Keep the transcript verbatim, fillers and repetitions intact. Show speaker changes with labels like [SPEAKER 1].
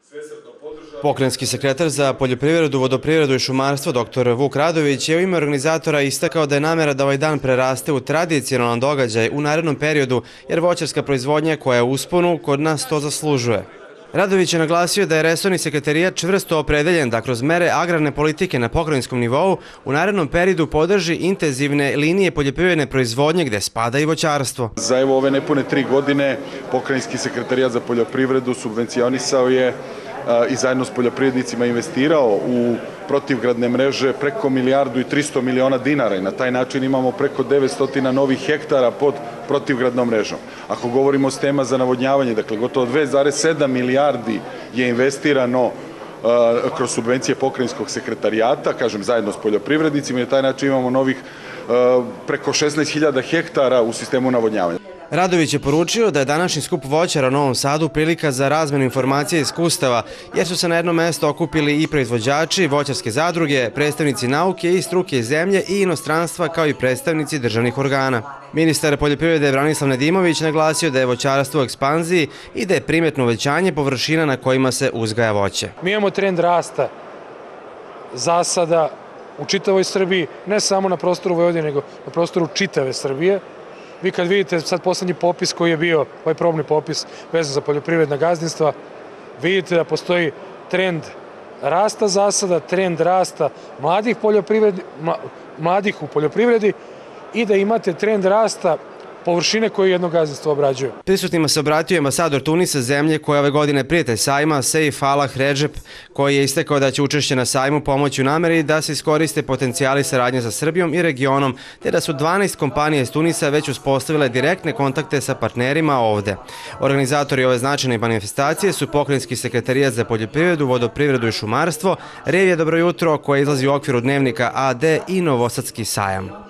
[SPEAKER 1] Pokrajinski sekretar za poljoprivredu, vodoprivredu i šumarstvo doktor Vuk Radović je u ime organizatora istakao da je namera da ovaj dan preraste u tradicionalan događaj u narednom periodu, jer voćarska proizvodnja koja je u usponu kod nas to zaslužuje. Radović je naglasio da je resorni sekretarijat čvrsto opredeljen da kroz mere agrarne politike na pokrajinskom nivou u narednom periodu podrži intenzivne linije poljoprivredne proizvodnje gde spada i voćarstvo.
[SPEAKER 2] Za evo ove nepune tri godine Pokrajinski sekretarijat za poljoprivredu subvencionisao je i zajedno s poljoprivrednicima investirao u protivgradne mreže preko milijardu i tristo miliona dinara i na taj način imamo preko devetsto novih hektara pod protivgradnom mrežom. Ako govorimo o sistema za navodnjavanje, dakle gotovo dve zarez sedam milijardi je investirano kroz subvencije Pokrajinskog sekretarijata, kažem zajedno s poljoprivrednicima i na taj način imamo novih preko šesnaest hiljada hektara u sistemu navodnjavanja.
[SPEAKER 1] Radović je poručio da je današnji skup voćara u Novom Sadu prilika za razmenu informacija i iskustava, jer su se na jedno mesto okupili i proizvođači, voćarske zadruge, predstavnici nauke i struke iz zemlje i inostranstva, kao i predstavnici državnih organa. Ministar poljoprivrede Branislav Nedimović naglasio da je voćarstvo u ekspanziji i da je primetno uvećanje površina na kojima se uzgaja voće.
[SPEAKER 3] Mi imamo trend rasta zasada u čitavoj Srbiji, ne samo na prostoru Vojvodine, nego na prostoru čitave Srbije. Vi kad vidite sad poslednji popis koji je bio, ovaj probni popis vezan za poljoprivredna gazdinstva, vidite da postoji trend rasta zasada, trend rasta mladih, mladih u poljoprivredi i da imate trend rasta površine koje jedno gazdinstvo obrađuje.
[SPEAKER 1] Prisutnima se obratio ambasador Tunisa, zemlje koja ove godine prijatelj sajma, Seif Alah Redžep, koji je istakao da će učešće na sajmu pomoći u nameri da se iskoriste potencijali saradnje sa Srbijom i regionom, te da su dvanaest kompanija iz Tunisa već uspostavile direktne kontakte sa partnerima ovde. Organizatori ove značajne manifestacije su Pokrajinski sekretarijat za poljoprivredu, vodoprivredu i šumarstvo, Revija Dobro jutro, koja izlazi u okviru dnevnika A D i Novosadski sajam.